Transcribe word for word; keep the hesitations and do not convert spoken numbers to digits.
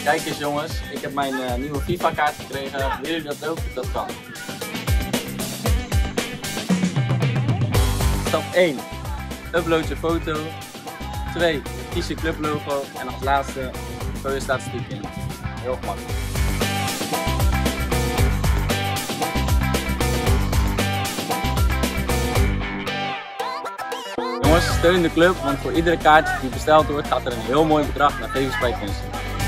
Kijk eens jongens, ik heb mijn uh, nieuwe FIFA kaart gekregen. Willen jullie dat ook? Dat kan. Stap één. Upload je foto. twee. Kies je clublogo. En als laatste, vul je statistiek in. Heel gemakkelijk. Jongens, steun de club, want voor iedere kaart die besteld wordt gaat er een heel mooi bedrag naar Vevers Spijkenisse.